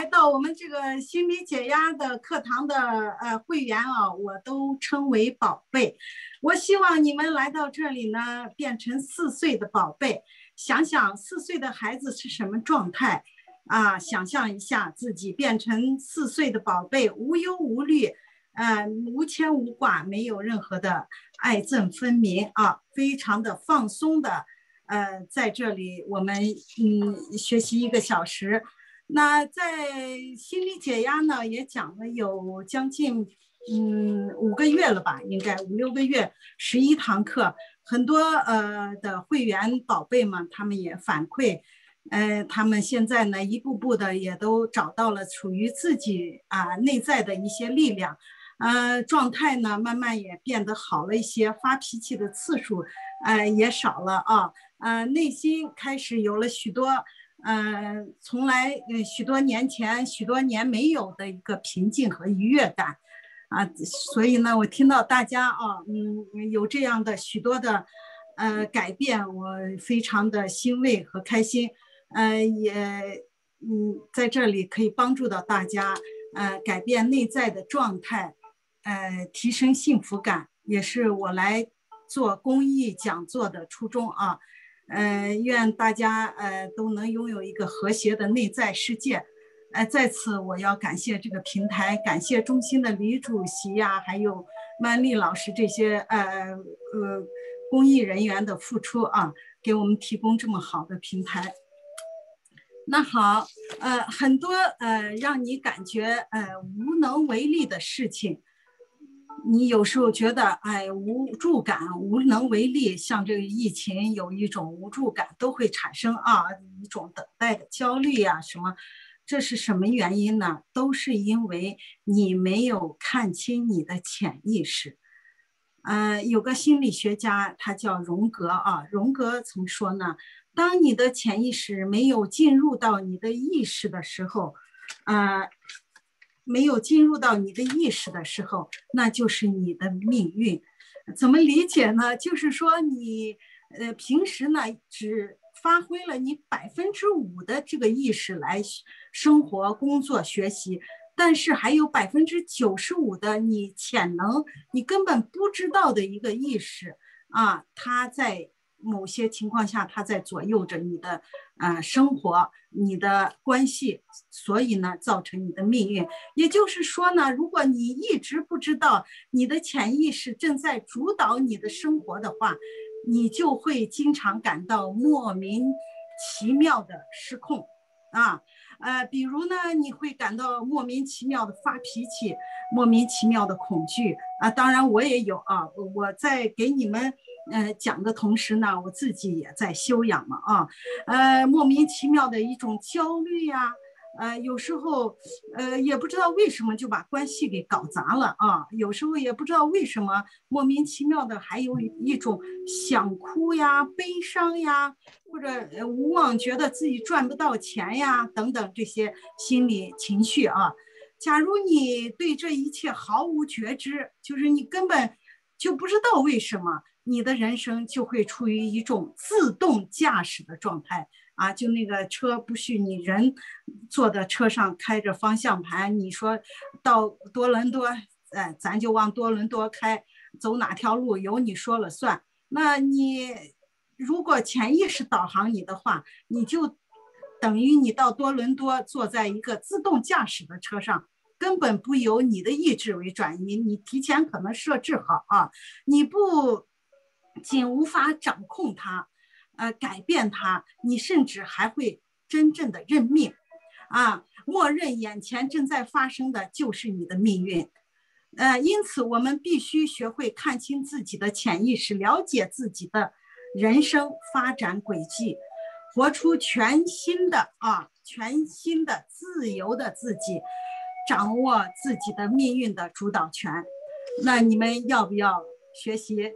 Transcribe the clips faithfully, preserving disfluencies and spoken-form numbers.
来到我们这个心理解压的课堂的呃会员啊，我都称为宝贝。我希望你们来到这里呢，变成四岁的宝贝，想想四岁的孩子是什么状态啊？想象一下自己变成四岁的宝贝，无忧无虑，呃，无牵无挂，没有任何的爱憎分明啊，非常的放松的。呃，在这里我们嗯学习一个小时。那在心理解压呢，也讲了有将近嗯五个月了吧，应该五六个月，十一堂课，很多呃的会员宝贝们，他们也反馈，呃，他们现在呢一步步的也都找到了属于自己啊、呃、内在的一些力量，呃，状态呢慢慢也变得好了一些，发脾气的次数呃也少了啊，呃，内心开始有了许多。呃，从来呃许多年前许多年没有的一个平静和愉悦感啊，所以呢，我听到大家啊，嗯，有这样的许多的呃改变，我非常的欣慰和开心，呃，也嗯在这里可以帮助到大家，呃，改变内在的状态，呃，提升幸福感，也是我来做公益讲座的初衷啊。呃，愿大家呃都能拥有一个和谐的内在世界。呃，在此我要感谢这个平台，感谢中心的李主席呀、啊，还有曼丽老师这些呃呃公益人员的付出啊，给我们提供这么好的平台。那好，呃，很多呃让你感觉呃无能为力的事情。你有时候觉得哎无助感无能为力，像这个疫情有一种无助感都会产生啊，一种等待的焦虑啊什么，这是什么原因呢？都是因为你没有看清你的潜意识。呃，有个心理学家他叫荣格啊，荣格曾说呢，当你的潜意识没有进入到你的意识的时候，呃。没有进入到你的意识的时候，那就是你的命运。怎么理解呢？就是说你呃平时呢只发挥了你百分之五的这个意识来生活、工作、学习，但是还有百分之九十五的你潜能，你根本不知道的一个意识啊，它在某些情况下，它在左右着你的呃生活、你的关系，所以呢，造成你的命运。也就是说呢，如果你一直不知道你的潜意识正在主导你的生活的话，你就会经常感到莫名其妙的失控啊。呃，比如呢，你会感到莫名其妙的发脾气，莫名其妙的恐惧啊。当然我也有啊，我在给你们呃讲的同时呢，我自己也在修养嘛啊，呃，莫名其妙的一种焦虑呀、啊，呃，有时候呃也不知道为什么就把关系给搞砸了啊，有时候也不知道为什么莫名其妙的还有一种想哭呀、悲伤呀，或者无望觉得自己赚不到钱呀等等这些心理情绪啊。假如你对这一切毫无觉知，就是你根本就不知道为什么，你的人生就会处于一种自动驾驶的状态啊，就那个车不许你人坐在车上开着方向盘，你说到多伦多，呃，咱就往多伦多开，走哪条路由你说了算。那你如果潜意识导航你的话，你就等于你到多伦多坐在一个自动驾驶的车上，根本不由你的意志为转移，你提前可能设置好啊，你不仅无法掌控它，呃，改变它，你甚至还会真正的认命啊，默认眼前正在发生的就是你的命运。呃，因此我们必须学会看清自己的潜意识，了解自己的人生发展轨迹，活出全新的啊，全新的自由的自己，掌握自己的命运的主导权。那你们要不要学习？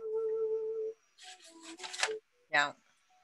要。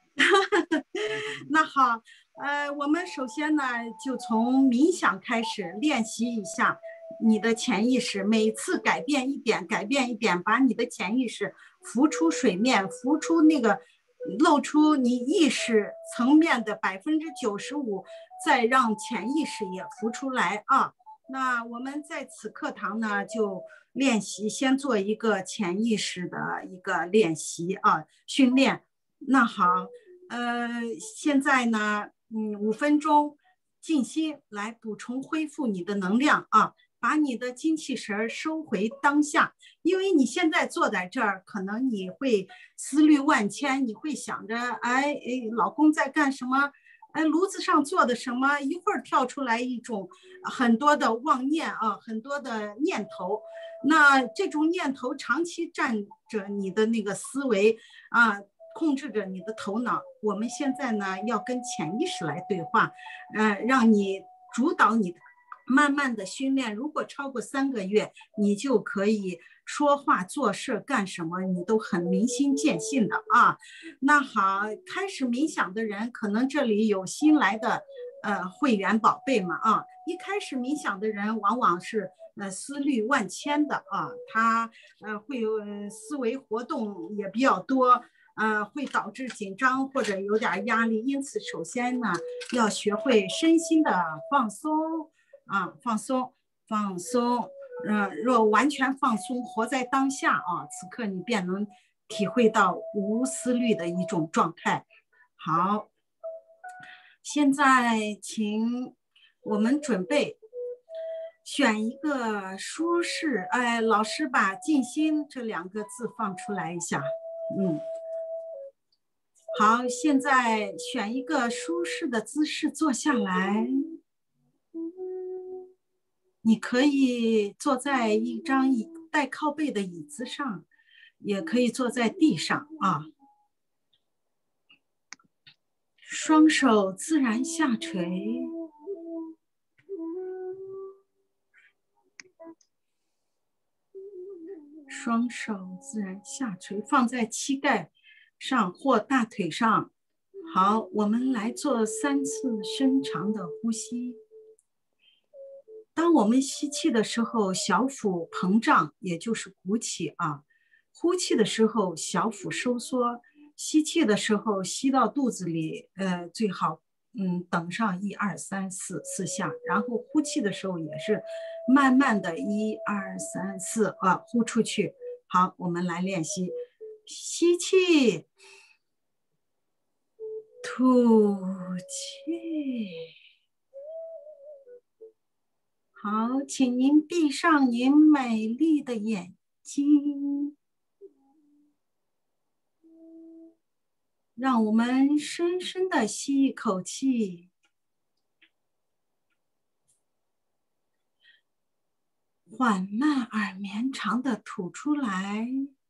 那好，呃，我们首先呢，就从冥想开始练习一下你的潜意识，每次改变一点，改变一点，把你的潜意识浮出水面，浮出那个露出你意识层面的百分之九十五再让潜意识也浮出来啊。那我们在此课堂呢，就练习，先做一个潜意识的一个练习啊，训练。那好，呃，现在呢，嗯，五分钟静心来补充恢复你的能量啊，把你的精气神收回当下。因为你现在坐在这儿，可能你会思虑万千，你会想着，哎哎，老公在干什么？哎，炉子上做的什么？一会儿跳出来一种很多的妄念啊，很多的念头。那这种念头长期占着你的那个思维啊，控制着你的头脑。我们现在呢，要跟潜意识来对话，呃，让你主导你，慢慢的训练。如果超过三个月，你就可以说话、做事、干什么，你都很明心见性的啊。那好，开始冥想的人，可能这里有新来的呃会员宝贝们啊。一开始冥想的人，往往是呃思虑万千的啊，他呃会有思维活动也比较多。呃，会导致紧张或者有点压力，因此首先呢，要学会身心的放松啊，放松，放松。嗯、呃，若完全放松，活在当下啊，此刻你便能体会到无思虑的一种状态。好，现在请我们准备选一个舒适，哎，老师把静心这两个字放出来一下，嗯。好，现在选一个舒适的姿势坐下来。你可以坐在一张椅带靠背的椅子上，也可以坐在地上啊。双手自然下垂，双手自然下垂，放在膝盖上或大腿上。好，我们来做三次深长的呼吸。当我们吸气的时候，小腹膨胀，也就是鼓起啊；呼气的时候，小腹收缩。吸气的时候，吸到肚子里，呃，最好嗯等上一二三四四下，然后呼气的时候也是慢慢的一二三四啊呼出去。好，我们来练习，吸气，吐气。好，请您闭上您美丽的眼睛，让我们深深的吸一口气，缓慢而绵长的吐出来。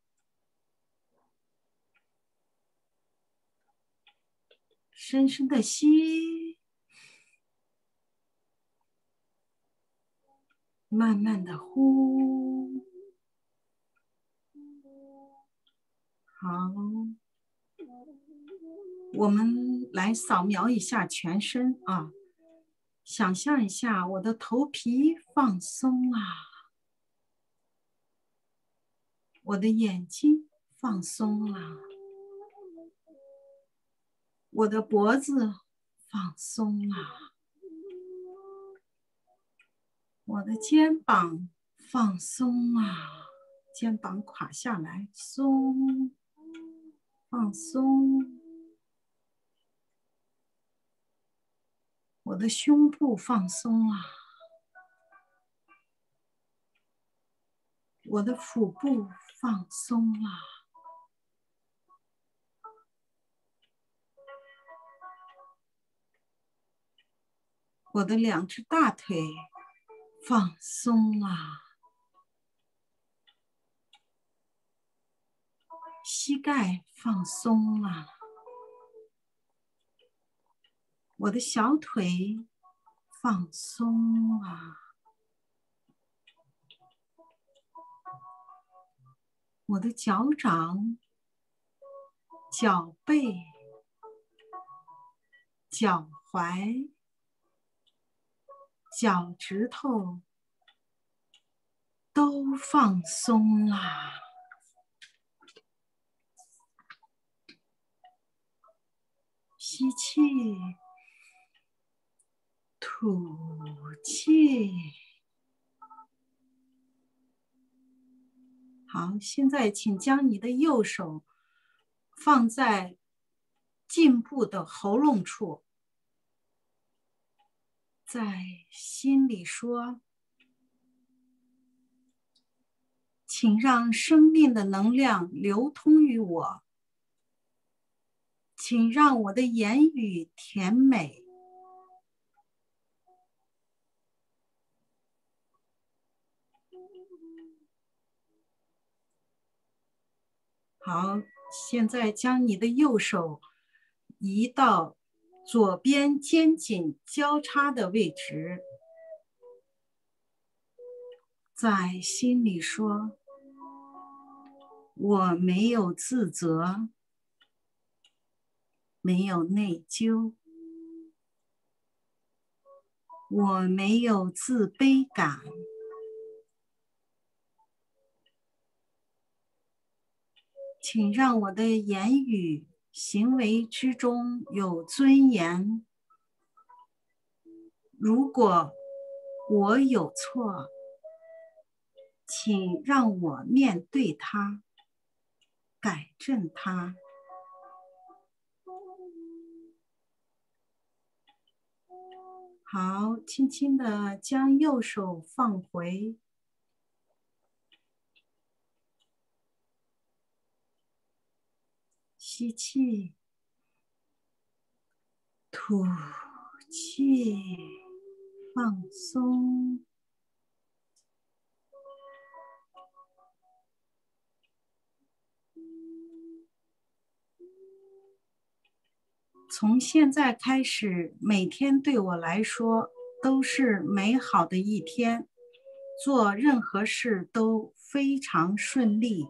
深深的吸，慢慢的呼。好，我们来扫描一下全身啊，想象一下我的头皮放松了，我的眼睛放松了，我的脖子放松了，我的肩膀放松了，肩膀垮下来，松，放松。我的胸部放松了，我的腹部放松了，我的两只大腿放松了，膝盖放松了，我的小腿放松了，我的脚掌、脚背、脚踝、脚趾头都放松了。吸气， 吐气。好，现在请将你的右手放在颈部的喉咙处，在心里说：请让生命的能量流通于我，请让我的言语甜美。好，现在将你的右手移到左边肩颈交叉的位置，在心里说：我没有自责，没有内疚，我没有自卑感。请让我的言语、行为之中有尊严。如果我有错，请让我面对它，改正它。好，轻轻地将右手放回。吸气，吐气，放松。从现在开始，每天对我来说都是美好的一天，做任何事都非常顺利。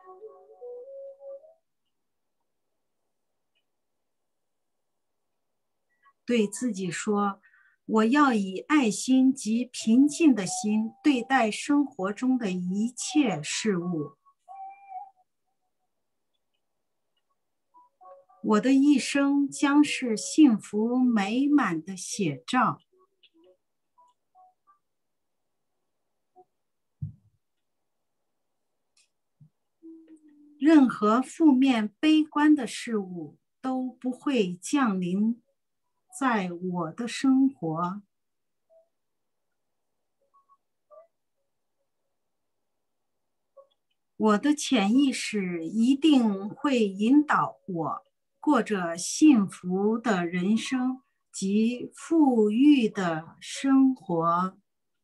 对自己说，我要以爱心及平静的心对待生活中的一切事物。我的一生将是幸福美满的写照。任何负面悲观的事物都不会降临在我的生活。我的潜意识一定会引导我过着幸福的人生及富裕的生活。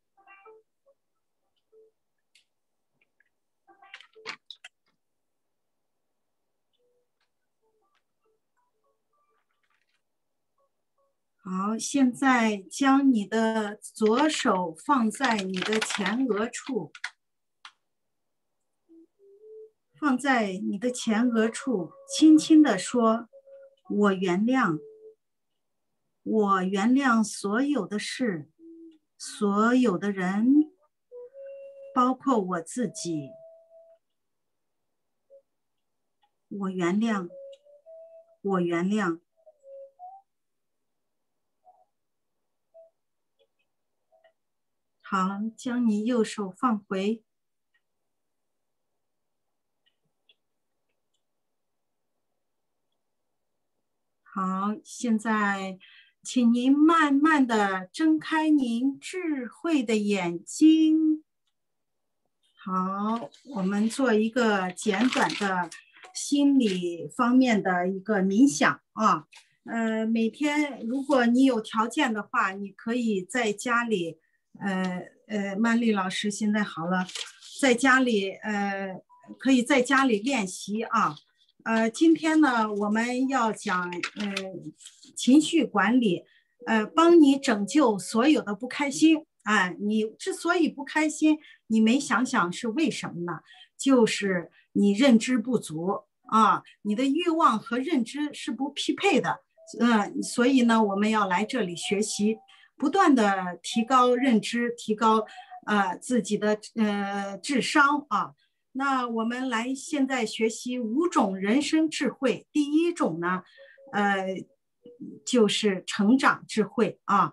好，现在将你的左手放在你的前额处，放在你的前额处，轻轻地说：我原谅，我原谅所有的事，所有的人，包括我自己。我原谅，我原谅。好，将你右手放回。好，现在请您慢慢的睁开您智慧的眼睛。好，我们做一个简短的心理方面的一个冥想啊。呃，每天如果你有条件的话，你可以在家里，呃呃，曼丽老师现在好了，在家里呃，可以在家里练习啊。呃，今天呢，我们要讲呃情绪管理，呃，帮你拯救所有的不开心。哎，你之所以不开心，你没想想是为什么呢？就是你认知不足啊，你的欲望和认知是不匹配的。嗯，所以呢，我们要来这里学习，不断的提高认知，提高呃自己的呃智商啊。那我们来现在学习五种人生智慧。第一种呢，呃，就是成长智慧啊。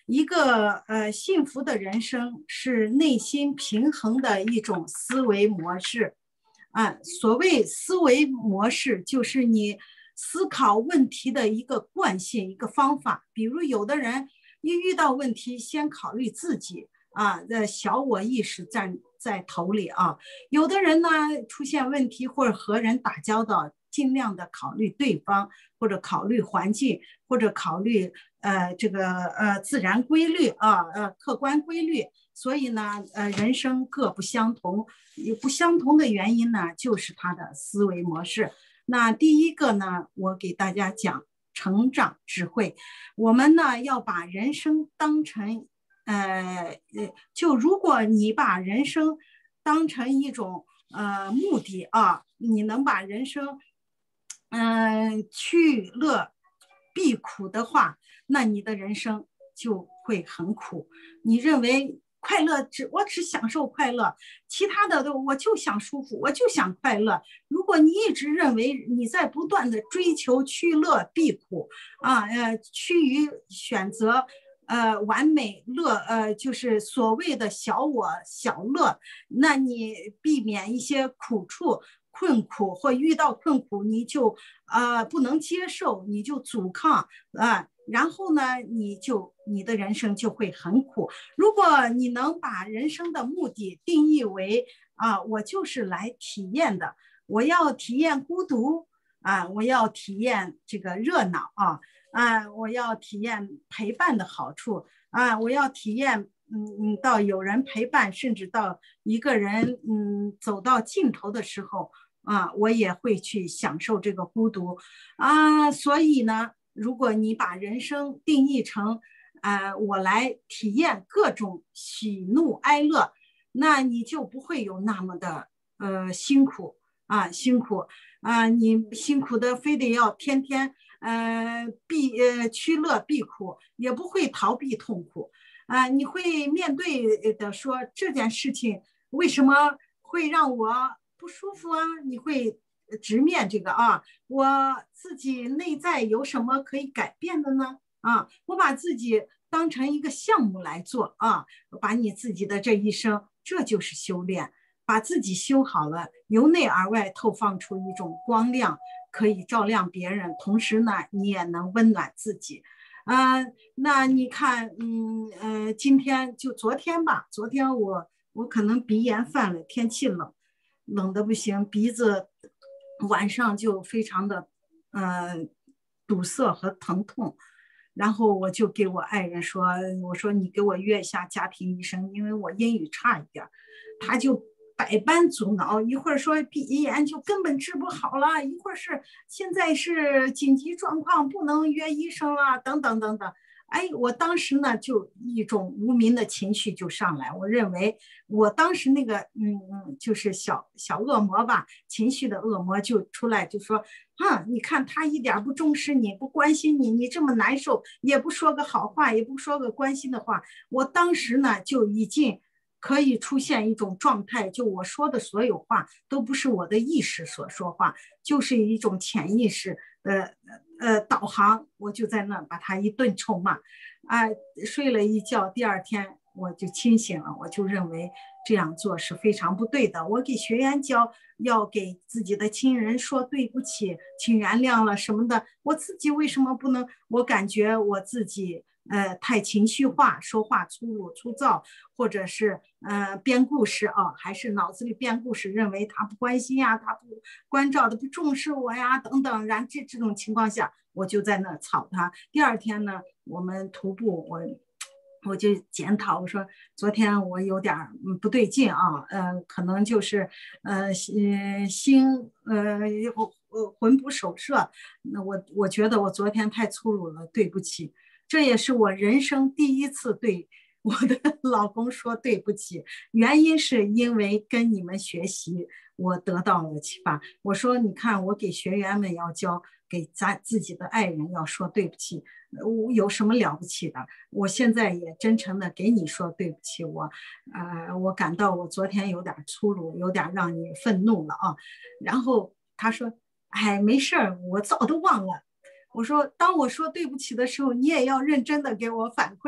一个呃幸福的人生是内心平衡的一种思维模式啊。所谓思维模式，就是你思考问题的一个惯性，一个方法。比如有的人一遇到问题，先考虑自己啊，的小我意识占在头里啊。有的人呢，出现问题或者和人打交道，尽量的考虑对方，或者考虑环境，或者考虑呃这个呃自然规律啊，呃客观规律。所以呢，呃人生各不相同，有不相同的原因呢，就是他的思维模式。那第一个呢，我给大家讲成长智慧。我们呢要把人生当成呃就如果你把人生当成一种呃目的啊，你能把人生嗯、呃、去乐避苦的话，那你的人生就会很苦。你认为快乐只我只享受快乐，其他的都我就想舒服，我就想快乐。如果你一直认为你在不断的追求趋乐避苦啊，呃，趋于选择呃完美乐，呃，就是所谓的小我小乐，那你避免一些苦处。困苦或遇到困苦，你就呃不能接受，你就阻抗啊、呃，然后呢，你就你的人生就会很苦。如果你能把人生的目的定义为啊，我就是来体验的，我要体验孤独啊，我要体验这个热闹啊啊，我要体验陪伴的好处啊，我要体验。嗯嗯，到有人陪伴，甚至到一个人嗯走到尽头的时候啊，我也会去享受这个孤独啊。所以呢，如果你把人生定义成啊、呃，我来体验各种喜怒哀乐，那你就不会有那么的呃辛苦啊，辛苦啊，你辛苦的非得要天天呃避呃趋乐避苦，也不会逃避痛苦。啊，你会面对的说这件事情为什么会让我不舒服啊？你会直面这个啊，我自己内在有什么可以改变的呢？啊，我把自己当成一个项目来做啊，把你自己的这一生，这就是修炼，把自己修好了，由内而外透放出一种光亮，可以照亮别人，同时呢，你也能温暖自己。啊、呃，那你看，嗯呃，今天就昨天吧，昨天我我可能鼻炎犯了，天气冷，冷的不行，鼻子晚上就非常的呃堵塞和疼痛，然后我就给我爱人说，我说你给我约一下家庭医生，因为我英语差一点，他就百般阻挠，一会儿说鼻炎就根本治不好了，一会儿是现在是紧急状况不能约医生了，等等等等。哎，我当时呢就一种无名的情绪就上来，我认为我当时那个嗯嗯就是小小恶魔吧，情绪的恶魔就出来就说，啊，你看他一点不重视你，不关心你，你这么难受，也不说个好话，也不说个关心的话。我当时呢就已经可以出现一种状态，就我说的所有话都不是我的意识所说话，就是一种潜意识的呃导航，我就在那把他一顿臭骂，啊，睡了一觉，第二天我就清醒了，我就认为这样做是非常不对的。我给学员教要给自己的亲人说对不起，请原谅了什么的，我自己为什么不能？我感觉我自己。呃，太情绪化，说话粗鲁粗糙，或者是呃编故事啊，还是脑子里编故事，认为他不关心呀，他不关照的，不重视我呀，等等。然后这这种情况下，我就在那吵他。第二天呢，我们徒步，我我就检讨，我说昨天我有点不对劲啊，呃，可能就是呃心呃魂不守舍，那我我觉得我昨天太粗鲁了，对不起。这也是我人生第一次对我的老公说对不起，原因是因为跟你们学习，我得到了启发。我说，你看，我给学员们要教，给咱自己的爱人要说对不起，我有什么了不起的？我现在也真诚的给你说对不起，我，呃，我感到我昨天有点粗鲁，有点让你愤怒了啊。然后他说，哎，没事儿，我早都忘了。我说，当我说对不起的时候，你也要认真的给我反馈，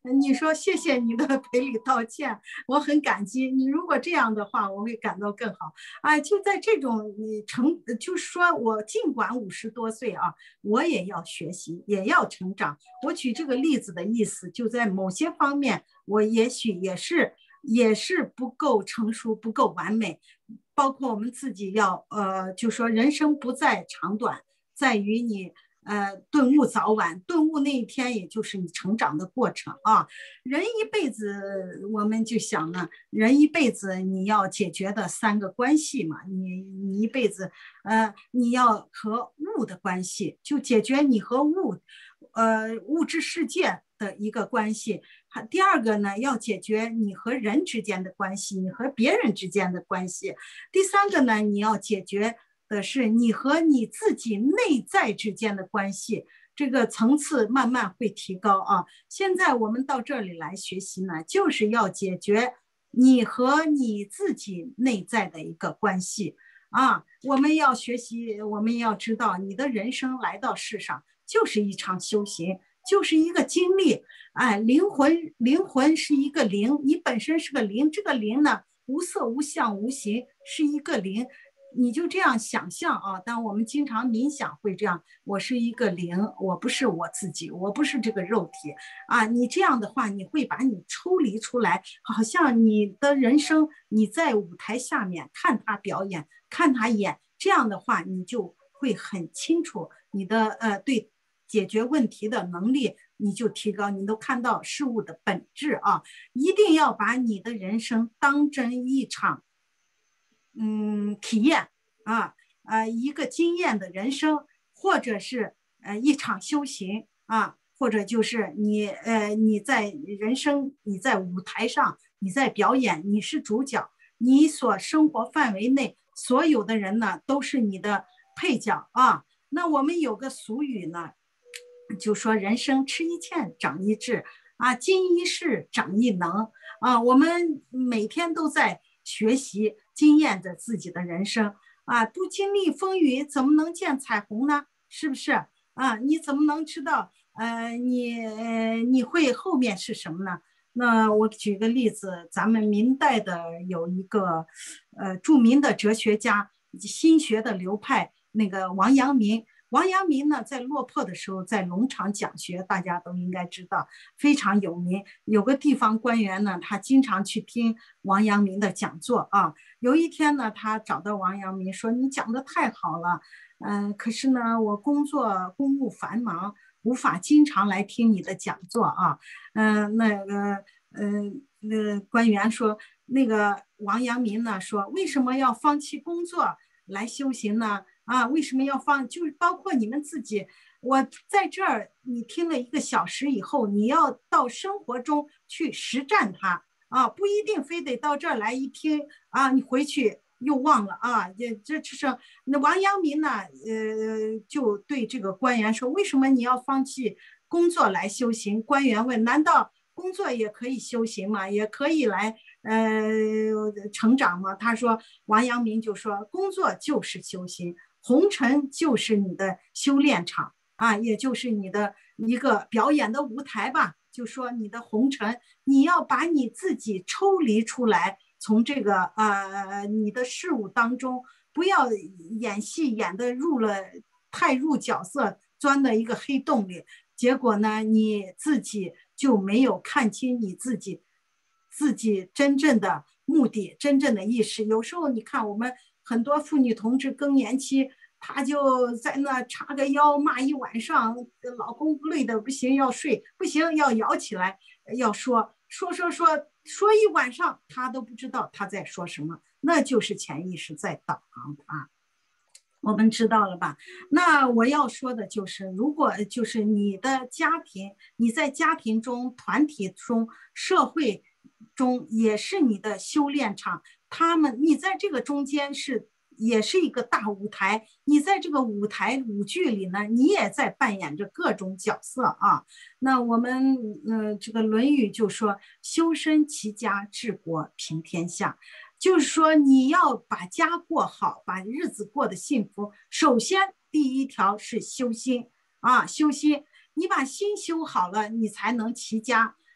你说谢谢你的赔礼道歉，我很感激你。如果这样的话，我会感到更好。哎，就在这种你成，就是说我尽管五十多岁啊，我也要学习，也要成长。我举这个例子的意思，就在某些方面，我也许也是也是不够成熟，不够完美。包括我们自己要呃，就说人生不在长短，在于你呃顿悟早晚，顿悟那一天也就是你成长的过程啊。人一辈子，我们就想呢，人一辈子你要解决的三个关系嘛，你你一辈子呃你要和物的关系，就解决你和物呃物质世界的一个关系。第二个呢，要解决你和人之间的关系，你和别人之间的关系。第三个呢，你要解决的是你和你自己内在之间的关系，这个层次慢慢会提高啊。现在我们到这里来学习呢，就是要解决你和你自己内在的一个关系啊。我们要学习，我们要知道，你的人生来到世上就是一场修行，就是一个经历。哎，灵魂，灵魂是一个灵，你本身是个灵，这个灵呢，无色无相无形，是一个灵。你就这样想象啊，但我们经常冥想会这样，我是一个灵，我不是我自己，我不是这个肉体啊。你这样的话，你会把你抽离出来，好像你的人生你在舞台下面看他表演，看他演，这样的话你就会很清楚你的呃对解决问题的能力你就提高，你都看到事物的本质啊。一定要把你的人生当真一场嗯，体验啊，呃，一个经验的人生，或者是呃一场修行啊，或者就是你呃你在人生你在舞台上你在表演，你是主角，你所生活范围内所有的人呢都是你的配角啊。那我们有个俗语呢，就说人生吃一堑长一智啊，经一事长一能啊。我们每天都在学习经验着自己的人生啊，不经历风雨怎么能见彩虹呢？是不是啊？你怎么能知道呃你呃你会后面是什么呢？那我举个例子，咱们明代的有一个呃著名的哲学家，心学的流派，那个王阳明。王阳明呢，在落魄的时候，在农场讲学，大家都应该知道，非常有名。有个地方官员呢，他经常去听王阳明的讲座啊。有一天呢，他找到王阳明说：“你讲的太好了，嗯、呃，可是呢，我工作公务繁忙，无法经常来听你的讲座啊。”嗯、呃，那个，嗯、呃，那个官员说，那个王阳明呢说：“为什么要放弃工作来修行呢？”啊，为什么要放？就是包括你们自己，我在这儿，你听了一个小时以后，你要到生活中去实战它啊，不一定非得到这儿来一听啊，你回去又忘了啊。这这就是那王阳明呢，呃，就对这个官员说：“为什么你要放弃工作来修行？”官员问：“难道工作也可以修行吗？也可以来呃成长吗？”他说，王阳明就说：“工作就是修行。”红尘就是你的修炼场啊，也就是你的一个表演的舞台吧。就说你的红尘，你要把你自己抽离出来，从这个呃你的事物当中，不要演戏演的入了太入角色，钻到一个黑洞里，结果呢你自己就没有看清你自己自己真正的目的，真正的意识。有时候你看我们。很多妇女同志更年期，她就在那叉个腰骂一晚上，老公累的不行要睡，不行要摇起来，要说说说说说一晚上，她都不知道她在说什么，那就是潜意识在导航啊。我们知道了吧？那我要说的就是，如果就是你的家庭，你在家庭中、团体中、社会中也是你的修炼场。他们，你在这个中间是也是一个大舞台，你在这个舞台舞剧里呢，你也在扮演着各种角色啊。那我们呃，这个《论语》就说：“修身齐家治国平天下。”就是说，你要把家过好，把日子过得幸福。首先，第一条是修心啊，修心。你把心修好了，你才能齐家。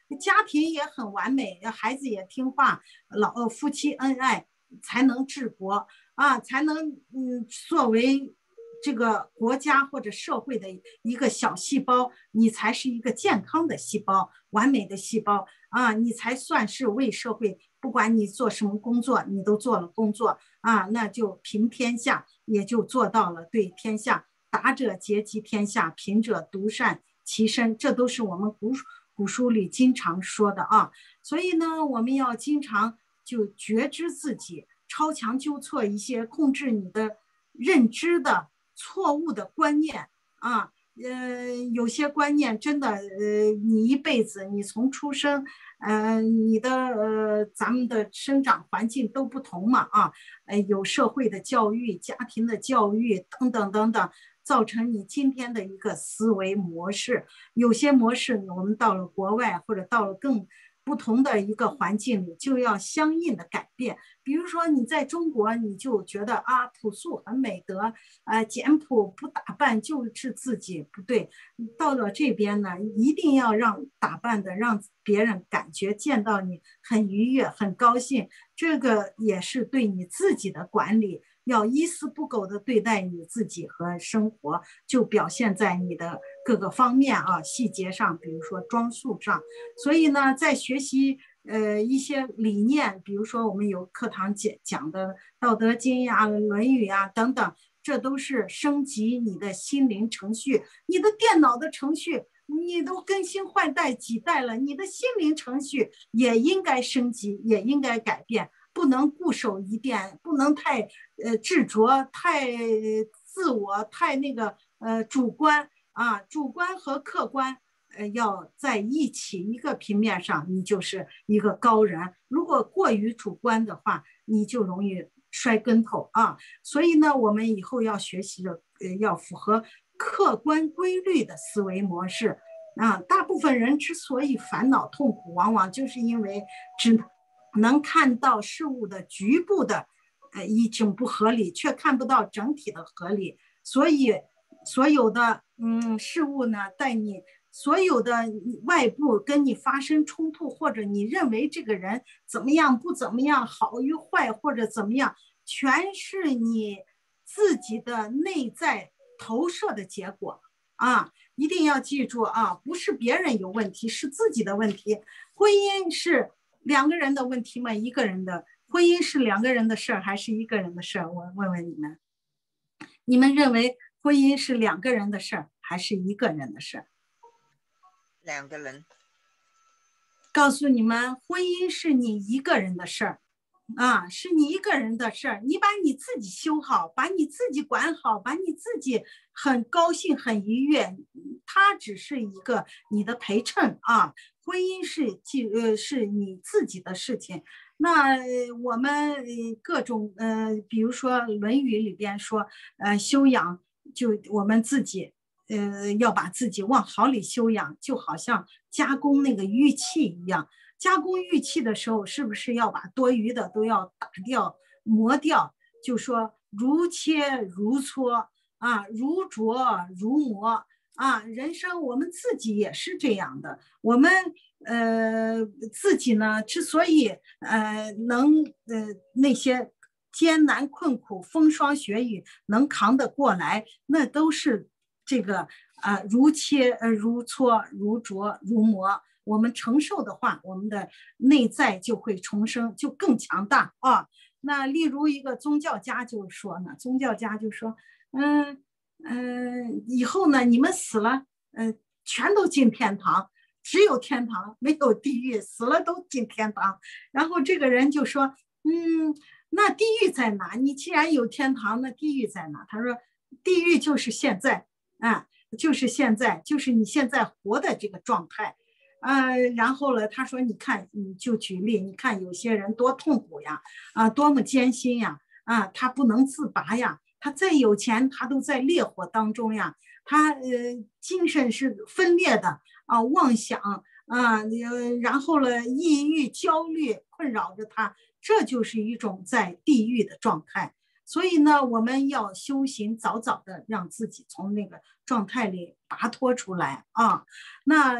家庭也很完美，孩子也听话，老呃夫妻恩爱，才能治国啊，才能嗯作为这个国家或者社会的一个小细胞，你才是一个健康的细胞，完美的细胞啊，你才算是为社会，不管你做什么工作，你都做了工作啊，那就平天下，也就做到了对天下达者兼济天下，贫者独善其身，这都是我们古古书里经常说的啊。所以呢，我们要经常就觉知自己超强纠错一些控制你的认知的错误的观念啊，呃，有些观念真的，呃，你一辈子，你从出生，呃，你的呃，咱们的生长环境都不同嘛啊，呃，有社会的教育、家庭的教育等等等等，造成你今天的一个思维模式。有些模式我们到了国外或者到了更不同的一个环境里，就要相应的改变。比如说你在中国，你就觉得啊朴素很美德，呃简朴不打扮就是自己，不对。到了这边呢，一定要让打扮的让别人感觉见到你很愉悦很高兴，这个也是对你自己的管理，要一丝不苟的对待你自己和生活，就表现在你的各个方面啊细节上，比如说装束上。所以呢，在学习呃一些理念，比如说我们有课堂讲讲的《道德经》呀、《论语》呀等等，这都是升级你的心灵程序。你的电脑的程序你都更新换代几代了，你的心灵程序也应该升级，也应该改变，不能固守一点，不能太呃执着，太自我，太那个呃主观啊，主观和客观呃要在一起一个平面上，你就是一个高人。如果过于主观的话，你就容易摔跟头啊。所以呢，我们以后要学习的呃要符合客观规律的思维模式啊。大部分人之所以烦恼痛苦，往往就是因为只能看到事物的局部的呃一种不合理，却看不到整体的合理。所以所有的嗯事物呢，带你所有的外部跟你发生冲突，或者你认为这个人怎么样不怎么样，好与坏或者怎么样，全是你自己的内在投射的结果啊！一定要记住啊，不是别人有问题，是自己的问题。婚姻是两个人的问题吗？一个人的。婚姻是两个人的事儿还是一个人的事儿？我问问你们，你们认为婚姻是两个人的事儿还是一个人的事儿？ 两个人。 告诉你们，婚姻是你一个人的事儿啊，是你一个人的事儿。你把你自己修好，把你自己管好，把你自己很高兴、很愉悦，它只是一个你的陪衬啊。婚姻是呃是你自己的事情。那我们各种呃，比如说《论语》里边说，呃，修养就我们自己。呃，要把自己往好里修养，就好像加工那个玉器一样。加工玉器的时候，是不是要把多余的都要打掉、磨掉？就说如切如磋啊，如琢如磨啊。人生我们自己也是这样的。我们呃自己呢，之所以呃能呃那些艰难困苦、风霜雪雨能扛得过来，那都是。这个啊、呃，如切呃如磋如琢如磨，我们承受的话，我们的内在就会重生，就更强大啊。那例如一个宗教家就说呢，宗教家就说，嗯嗯，以后呢，你们死了，嗯、呃，全都进天堂，只有天堂没有地狱，死了都进天堂。然后这个人就说，嗯，那地狱在哪？你既然有天堂，那地狱在哪？他说，地狱就是现在。啊，就是现在，就是你现在活的这个状态，呃，然后呢，他说，你看，你就举例，你看有些人多痛苦呀，啊，多么艰辛呀，啊，他不能自拔呀，他再有钱，他都在烈火当中呀，他呃精神是分裂的啊，妄想啊，然后呢，抑郁、焦虑困扰着他，这就是一种在地狱的状态。所以呢，我们要修行，早早的让自己从那个状态里拔脱出来啊。那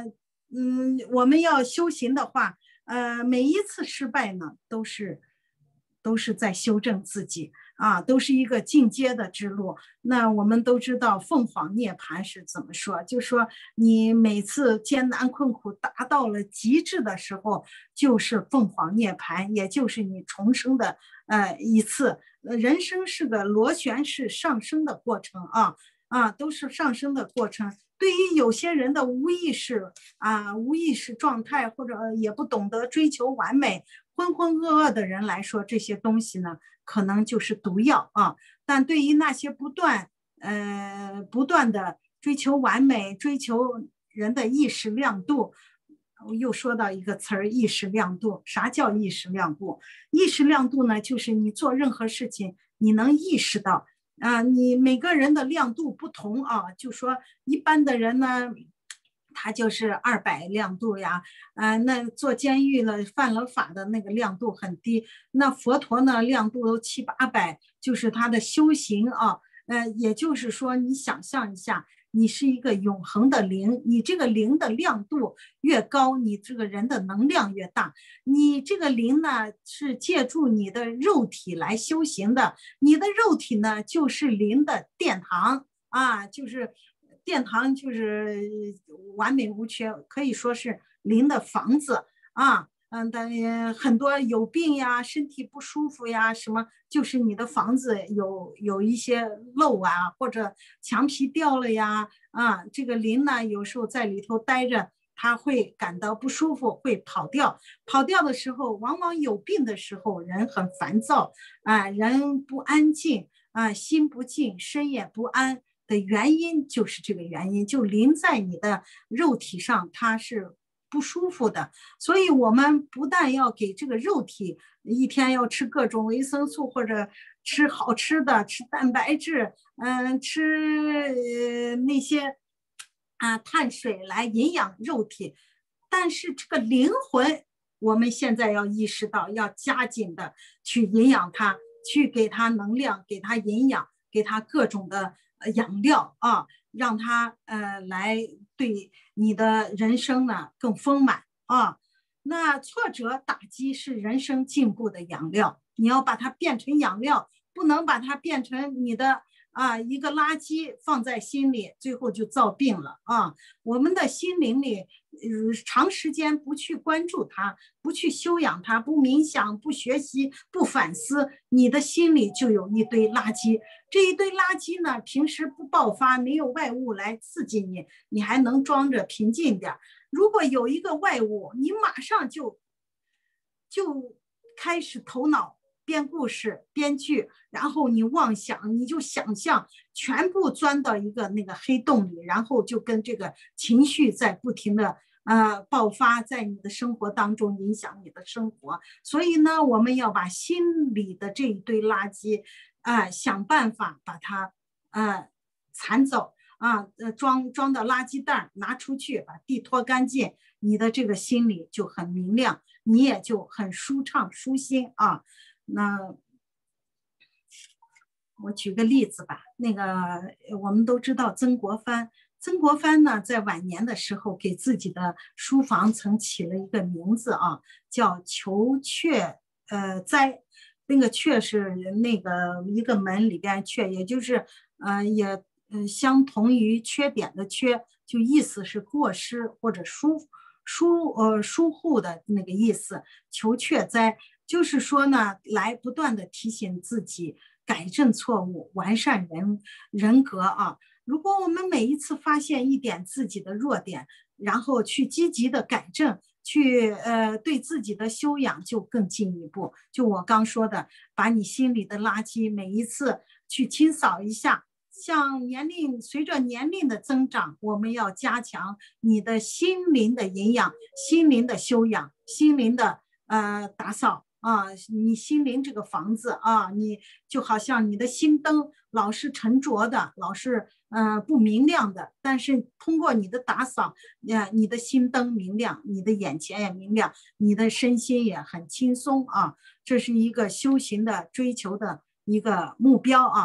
嗯，我们要修行的话，呃，每一次失败呢，都是都是在修正自己啊，都是一个进阶的之路。那我们都知道凤凰涅槃是怎么说，就说你每次艰难困苦达到了极致的时候，就是凤凰涅槃，也就是你重生的呃一次。人生是个螺旋式上升的过程啊啊，都是上升的过程。对于有些人的无意识啊、无意识状态，或者也不懂得追求完美、浑浑噩噩的人来说，这些东西呢，可能就是毒药啊。但对于那些不断呃不断的追求完美、追求人的意识亮度，我又说到一个词儿，意识亮度。啥叫意识亮度？意识亮度呢，就是你做任何事情，你能意识到。啊，你每个人的亮度不同啊，就说一般的人呢，他就是二百亮度呀，啊，那坐监狱了犯了法的那个亮度很低，那佛陀呢亮度都七八百，就是他的修行啊，呃，也就是说你想象一下，你是一个永恒的灵，你这个灵的亮度越高，你这个人的能量越大。你这个灵呢，是借助你的肉体来修行的，你的肉体呢，就是灵的殿堂啊，就是殿堂，就是完美无缺，可以说是灵的房子啊。嗯，但很多有病呀，身体不舒服呀，什么就是你的房子有有一些漏啊，或者墙皮掉了呀，啊，这个灵呢，有时候在里头待着，他会感到不舒服，会跑掉。跑掉的时候，往往有病的时候，人很烦躁啊，人不安静啊，心不静，身也不安的原因就是这个原因，就灵在你的肉体上，它是不舒服的。所以我们不但要给这个肉体一天要吃各种维生素，或者吃好吃的，吃蛋白质，嗯，吃、呃、那些啊碳水来营养肉体，但是这个灵魂，我们现在要意识到，要加紧的去营养它，去给它能量，给它营养，给它各种的养料啊，让它呃来对你的人生呢更丰满啊。那挫折打击是人生进步的养料，你要把它变成养料，不能把它变成你的啊一个垃圾放在心里，最后就造病了啊。我们的心灵里，呃，长时间不去关注它，不去修养它，不冥想，不学习，不反思，你的心里就有一堆垃圾。这一堆垃圾呢，平时不爆发，没有外物来刺激你，你还能装着平静点。如果有一个外物，你马上就就开始头脑编故事、编剧，然后你妄想，你就想象，全部钻到一个那个黑洞里，然后就跟这个情绪在不停的呃爆发，在你的生活当中影响你的生活。所以呢，我们要把心里的这一堆垃圾，呃，想办法把它呃铲走。啊，呃，装装到垃圾袋，拿出去，把地拖干净，你的这个心里就很明亮，你也就很舒畅舒心啊。那我举个例子吧，那个我们都知道曾国藩，曾国藩呢在晚年的时候给自己的书房曾起了一个名字啊，叫求阙呃斋，那个阙是那个一个门里边阙，也就是呃也。嗯，相同于缺点的缺，就意思是过失或者疏疏呃疏忽的那个意思。求阙斋就是说呢，来不断的提醒自己，改正错误，完善人人格啊。如果我们每一次发现一点自己的弱点，然后去积极的改正，去呃对自己的修养就更进一步。就我刚说的，把你心里的垃圾每一次去清扫一下。像年龄随着年龄的增长，我们要加强你的心灵的营养、心灵的修养、心灵的呃打扫啊。你心灵这个房子啊，你就好像你的心灯老是沉着的，老是呃不明亮的，但是通过你的打扫，呃，你的心灯明亮，你的眼前也明亮，你的身心也很轻松啊。这是一个修行的追求的一个目标啊。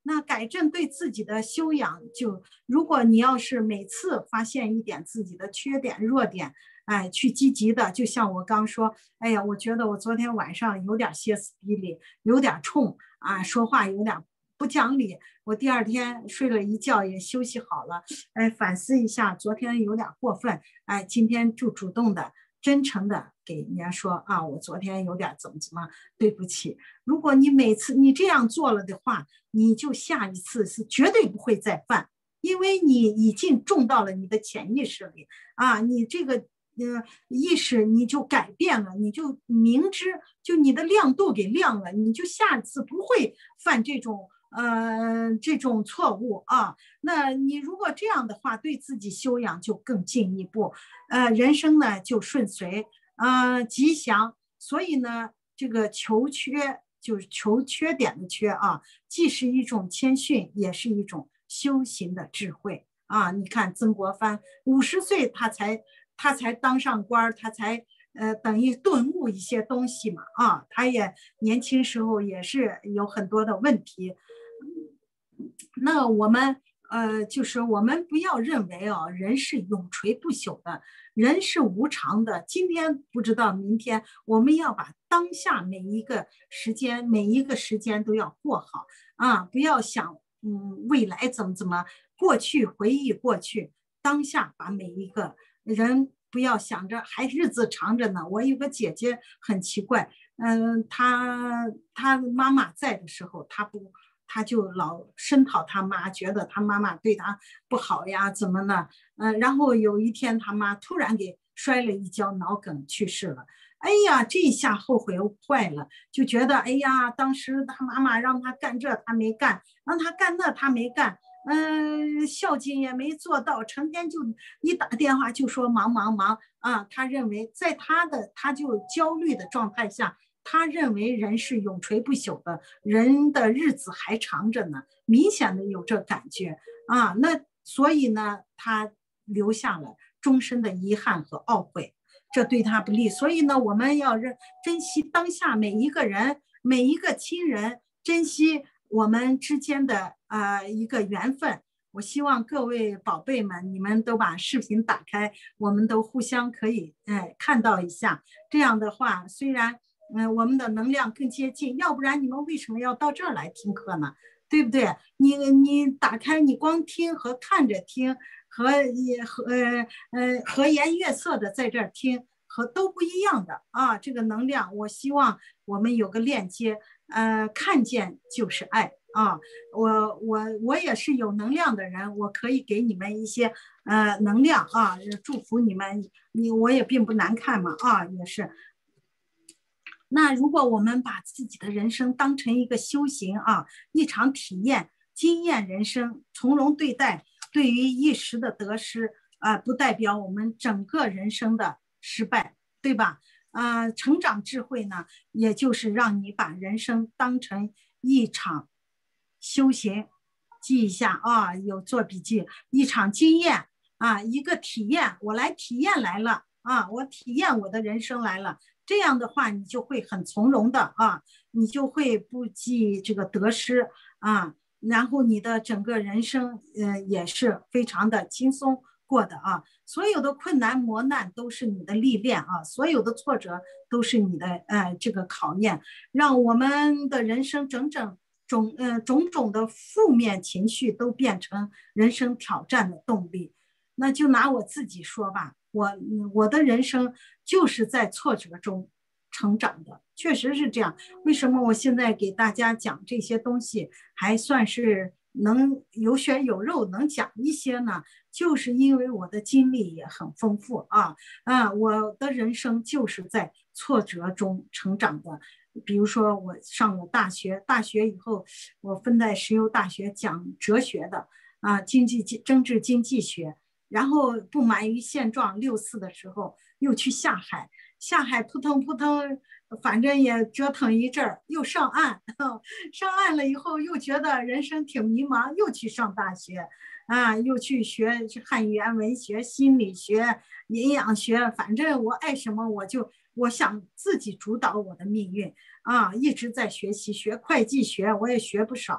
那改正对自己的修养，就如果你要是每次发现一点自己的缺点弱点，哎，去积极的，就像我刚说，哎呀，我觉得我昨天晚上有点歇斯底里，有点冲啊，说话有点不讲理，我第二天睡了一觉也休息好了，哎，反思一下昨天有点过分，哎，今天就主动的真诚的给人家说啊，我昨天有点怎么怎么，对不起。如果你每次你这样做了的话，你就下一次是绝对不会再犯，因为你已经种到了你的潜意识里啊，你这个呃意识你就改变了，你就明知就你的亮度给亮了，你就下次不会犯这种呃这种错误啊。那你如果这样的话，对自己修养就更进一步，呃，人生呢就顺遂，呃，吉祥。所以呢，这个求缺就是求缺点的缺啊，既是一种谦逊，也是一种修行的智慧啊。你看曾国藩五十岁他才他才当上官，他才呃等于顿悟一些东西嘛啊，他也年轻时候也是有很多的问题。那我们呃，就是我们不要认为啊，人是永垂不朽的，人是无常的。今天不知道明天，我们要把当下每一个时间，每一个时间都要过好啊！不要想嗯未来怎么怎么，过去回忆过去，当下把每一个人不要想着还日子长着呢。我有个姐姐很奇怪，嗯，她她妈妈在的时候，她不。他就老声讨他妈，觉得他妈妈对他不好呀，怎么呢？嗯、呃，然后有一天他妈突然给摔了一跤，脑梗去世了。哎呀，这一下后悔坏了，就觉得哎呀，当时他妈妈让他干这他没干，让他干那他没干，嗯、呃，孝敬也没做到，成天就一打电话就说忙忙忙啊。他认为在他的他就焦虑的状态下。他认为人是永垂不朽的，人的日子还长着呢，明显的有这感觉啊。那所以呢，他留下了终身的遗憾和懊悔，这对他不利。所以呢，我们要认珍惜当下每一个人、每一个亲人，珍惜我们之间的呃一个缘分。我希望各位宝贝们，你们都把视频打开，我们都互相可以哎看到一下。这样的话，虽然。嗯，我们的能量更接近，要不然你们为什么要到这儿来听课呢？对不对？你你打开，你光听和看着听，和也和呃呃和颜悦色的在这儿听，和都不一样的啊。这个能量，我希望我们有个链接，呃，看见就是爱啊。我我我也是有能量的人，我可以给你们一些呃能量啊，祝福你们。你我也并不难看嘛啊，也是。那如果我们把自己的人生当成一个修行啊，一场体验，经验人生，从容对待，对于一时的得失啊，不代表我们整个人生的失败，对吧？啊，成长智慧呢，也就是让你把人生当成一场修行，记一下啊，有做笔记，一场经验啊，一个体验，我来体验来了啊，我体验我的人生来了。这样的话，你就会很从容的啊，你就会不计这个得失啊，然后你的整个人生，呃，也是非常的轻松过的啊。所有的困难磨难都是你的历练啊，所有的挫折都是你的呃这个考验，让我们的人生整整种呃种种的负面情绪都变成人生挑战的动力。那就拿我自己说吧。我我的人生就是在挫折中成长的，确实是这样。为什么我现在给大家讲这些东西还算是能有血有肉能讲一些呢？就是因为我的经历也很丰富啊啊！我的人生就是在挫折中成长的。比如说我上了大学，大学以后我分在石油大学讲哲学的啊，经济政治经济学。然后不满于现状，六四的时候又去下海，下海扑腾扑腾，反正也折腾一阵儿，又上岸，上岸了以后又觉得人生挺迷茫，又去上大学，啊，又去学汉语言文学、心理学、营养学，反正我爱什么我就我想自己主导我的命运啊，一直在学习，学会计学我也学不少。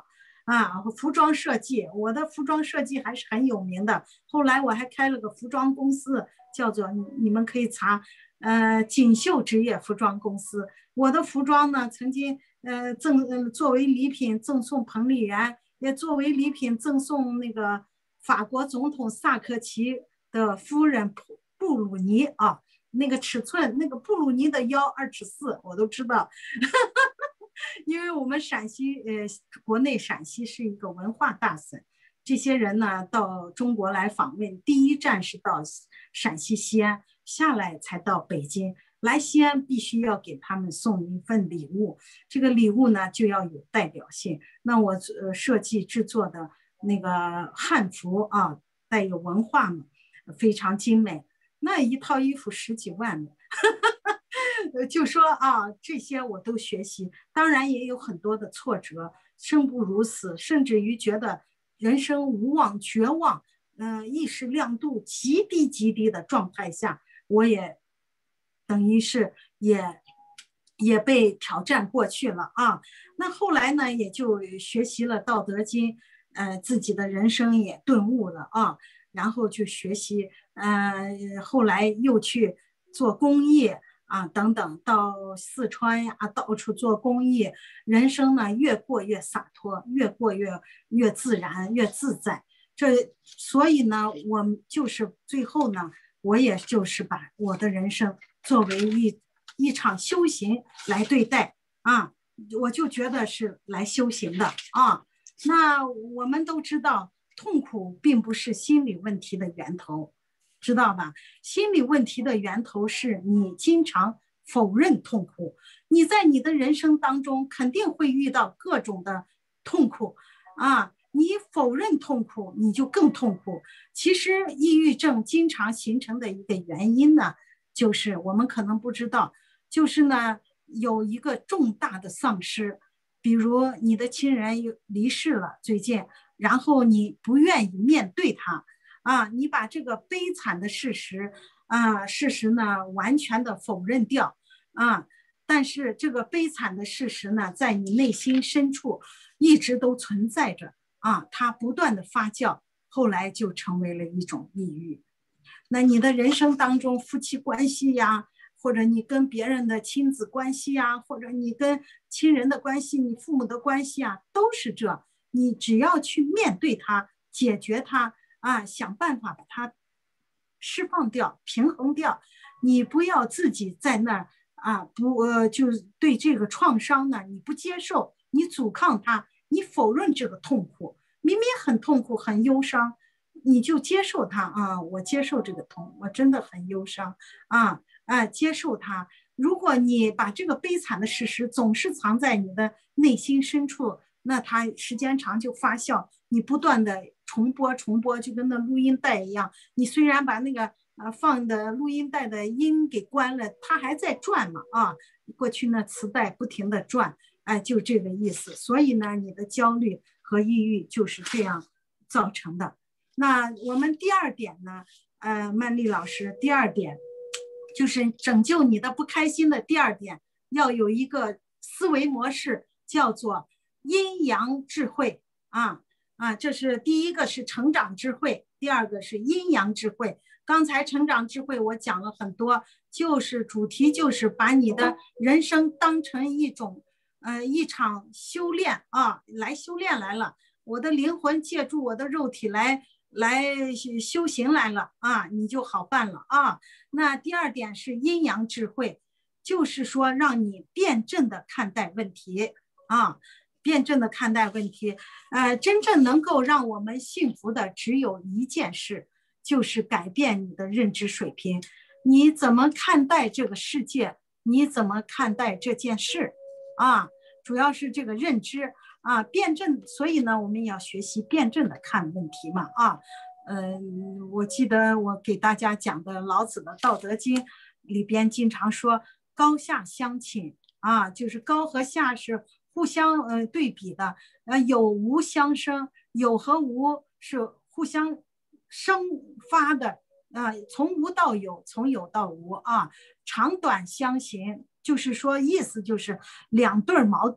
啊，服装设计，我的服装设计还是很有名的。后来我还开了个服装公司，叫做你们可以查，呃，锦绣职业服装公司。我的服装呢，曾经呃赠呃作为礼品赠送彭丽媛，也作为礼品赠送那个法国总统萨科齐的夫人布布鲁尼啊，那个尺寸，那个布鲁尼的腰二尺四，我都知道。因为我们陕西，呃，国内陕西是一个文化大省，这些人呢到中国来访问，第一站是到陕西西安，下来才到北京。来西安必须要给他们送一份礼物，这个礼物呢就要有代表性。那我呃设计制作的那个汉服啊，带有文化嘛，非常精美，那一套衣服十几万呢。就说啊，这些我都学习，当然也有很多的挫折，生不如死，甚至于觉得人生无望、绝望，嗯、呃，意识亮度极低极低的状态下，我也等于是也也被挑战过去了啊。那后来呢，也就学习了《道德经》，呃，自己的人生也顿悟了啊，然后就学习，呃，后来又去做公益。啊，等等，到四川呀，到处做公益，人生呢越过越洒脱，越过越越自然，越自在。这所以呢，我就是最后呢，我也就是把我的人生作为一一场修行来对待啊，我就觉得是来修行的啊。那我们都知道，痛苦并不是心理问题的源头。知道吧？心理问题的源头是你经常否认痛苦，你在你的人生当中肯定会遇到各种的痛苦啊，你否认痛苦，你就更痛苦。其实抑郁症经常形成的一个原因呢，就是我们可能不知道，就是呢有一个重大的丧失，比如你的亲人离世了最近，然后你不愿意面对他。啊，你把这个悲惨的事实啊，事实呢完全的否认掉啊，但是这个悲惨的事实呢，在你内心深处一直都存在着啊，它不断的发酵，后来就成为了一种抑郁。那你的人生当中，夫妻关系呀，或者你跟别人的亲子关系呀，或者你跟亲人的关系，你父母的关系啊，都是这。你只要去面对它，解决它。啊，想办法把它释放掉、平衡掉，你不要自己在那儿啊，不呃，就对这个创伤呢，你不接受，你阻抗它，你否认这个痛苦，明明很痛苦、很忧伤，你就接受它啊，我接受这个痛，我真的很忧伤啊啊，接受它。如果你把这个悲惨的事实总是藏在你的内心深处，那它时间长就发酵，你不断的重播重播，就跟那录音带一样。你虽然把那个呃放的录音带的音给关了，它还在转嘛啊。过去那磁带不停的转，哎，就这个意思。所以呢，你的焦虑和抑郁就是这样造成的。那我们第二点呢，呃，曼丽老师，第二点就是拯救你的不开心的第二点，要有一个思维模式，叫做阴阳智慧啊啊，这是第一个是成长智慧，第二个是阴阳智慧。刚才成长智慧我讲了很多，就是主题就是把你的人生当成一种呃一场修炼啊，来修炼来了，我的灵魂借助我的肉体来来修行来了啊，你就好办了啊。那第二点是阴阳智慧，就是说让你辩证的看待问题啊。辩证的看待问题，呃，真正能够让我们幸福的只有一件事，就是改变你的认知水平。你怎么看待这个世界？你怎么看待这件事？啊，主要是这个认知啊，辩证。所以呢，我们要学习辩证的看问题嘛啊。嗯、呃，我记得我给大家讲的老子的《道德经》里边经常说高下相倾啊，就是高和下是互相呃对比的，呃有无相生，有和无是互相生发的，啊、呃，从无到有，从有到无啊，长短相形，就是说意思就是两对矛盾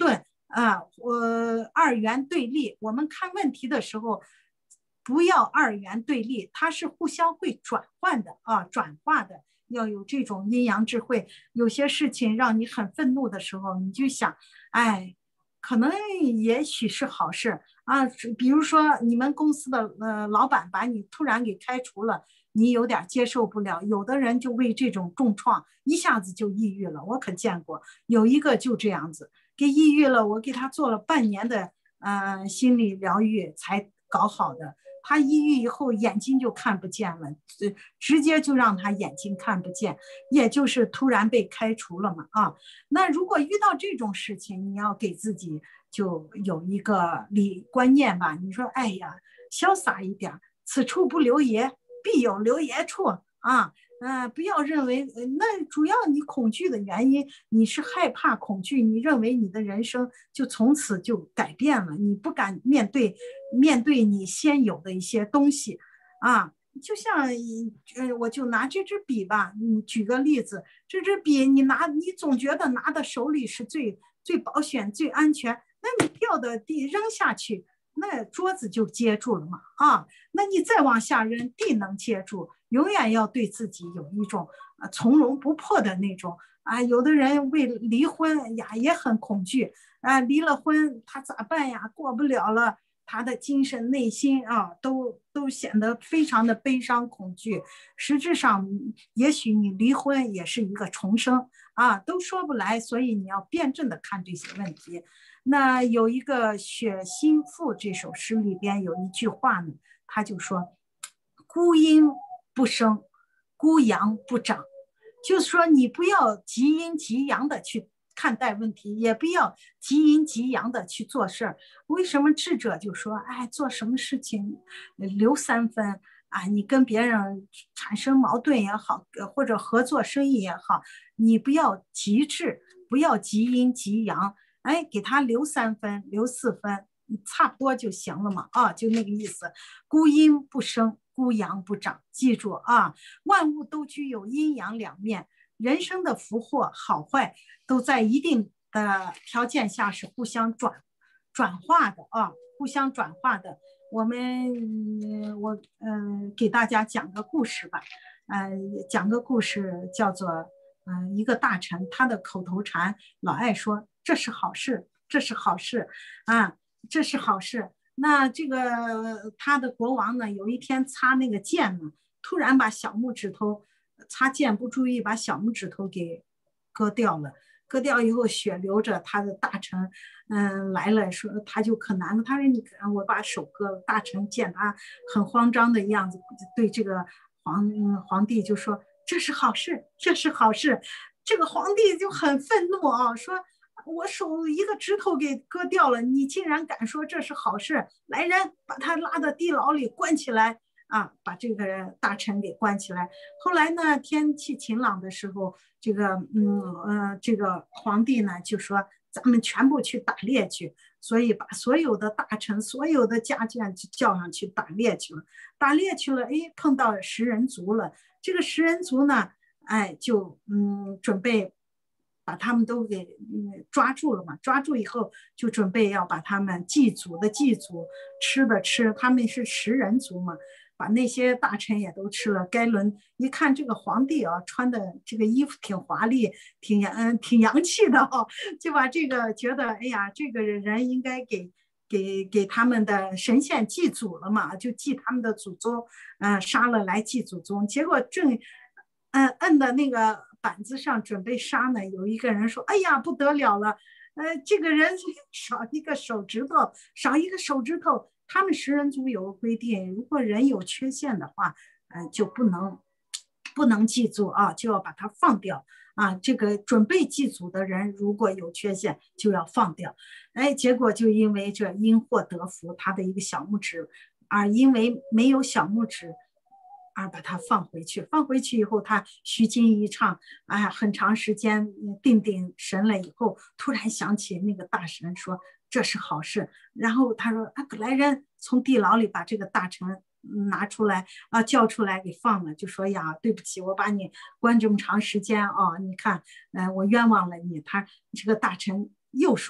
啊，呃，二元对立。我们看问题的时候，不要二元对立，它是互相会转换的啊，转化的。要有这种阴阳智慧。有些事情让你很愤怒的时候，你就想，哎，可能也许是好事啊。比如说你们公司的呃老板把你突然给开除了，你有点接受不了。有的人就为这种重创一下子就抑郁了，我可见过，有一个就这样子给抑郁了，我给他做了半年的呃心理疗愈才搞好的。他抑郁以后眼睛就看不见了，直接就让他眼睛看不见，也就是突然被开除了嘛啊。那如果遇到这种事情，你要给自己就有一个理观念吧。你说，哎呀，潇洒一点，此处不留爷，必有留爷处啊。嗯、呃，不要认为那主要你恐惧的原因，你是害怕恐惧，你认为你的人生就从此就改变了，你不敢面对面对你先有的一些东西啊。就像呃，我就拿这支笔吧，你举个例子，这支笔你拿，你总觉得拿到手里是最最保险、最安全，那你掉的地扔下去，那桌子就接住了嘛啊。那你再往下扔，地能接住。永远要对自己有一种呃从容不迫的那种啊。有的人为离婚呀也很恐惧啊，离了婚他咋办呀？过不了了，他的精神内心啊都都显得非常的悲伤恐惧。实质上，也许你离婚也是一个重生啊，都说不来。所以你要辩证的看这些问题。那有一个《雪心赋》这首诗里边有一句话呢，他就说：“孤阴不生，孤阳不长。”就是说你不要极阴极阳的去看待问题，也不要极阴极阳的去做事儿。为什么智者就说，哎，做什么事情留三分啊？你跟别人产生矛盾也好，或者合作生意也好，你不要极致，不要极阴极阳，哎，给他留三分，留四分，差不多就行了嘛。啊，就那个意思。孤阴不生，孤阳不长。记住啊，万物都具有阴阳两面，人生的福祸好坏都在一定的条件下是互相转转化的啊，互相转化的。我们我嗯、呃、给大家讲个故事吧，呃讲个故事叫做嗯、呃、一个大臣，他的口头禅老爱说这是好事，这是好事啊，这是好事。那这个他的国王呢，有一天擦那个剑呢，突然把小拇指头擦剑不注意把小拇指头给割掉了。割掉以后血流着，他的大臣嗯来了，说他就可难了。他说你我把手割了。大臣见他很慌张的样子，对这个皇皇帝就说这是好事，这是好事。这个皇帝就很愤怒啊，说我手一个指头给割掉了，你竟然敢说这是好事？来人，把他拉到地牢里关起来啊！把这个大臣给关起来。后来呢，天气晴朗的时候，这个嗯呃，这个皇帝呢就说咱们全部去打猎去，所以把所有的大臣、所有的家眷就叫上去打猎去了。打猎去了，哎，碰到食人族了。这个食人族呢，哎，就嗯准备把他们都给抓住了嘛，抓住以后就准备要把他们祭祖的祭祖，吃的吃，他们是食人族嘛，把那些大臣也都吃了。该轮一看这个皇帝啊，穿的这个衣服挺华丽，挺洋挺洋气的哦，就把这个觉得，哎呀，这个人应该给给给他们的神仙祭祖了嘛，就祭他们的祖宗，嗯、呃，杀了来祭祖宗。结果正嗯摁的那个板子上准备杀呢，有一个人说：“哎呀，不得了了，呃，这个人少一个手指头，少一个手指头。他们食人族有个规定，如果人有缺陷的话，嗯、呃，就不能不能祭祖啊，就要把它放掉啊。这个准备祭祖的人如果有缺陷，就要放掉。哎，结果就因为这因祸得福，他的一个小拇指，而因为没有小拇指。”而把它放回去，放回去以后，他虚惊一场，哎呀，很长时间定定神了以后，突然想起那个大神说这是好事，然后他说啊，来人从地牢里把这个大臣拿出来啊，叫出来给放了，就说呀，对不起，我把你关这么长时间啊，你看，呃，我冤枉了你。他这个大臣又说，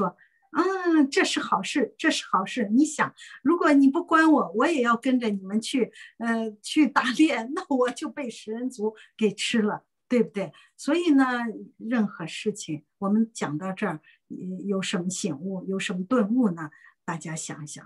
嗯，这是好事，这是好事。你想，如果你不关我，我也要跟着你们去，呃，去打猎，那我就被食人族给吃了，对不对？所以呢，任何事情我们讲到这儿，有什么醒悟，有什么顿悟呢？大家想想。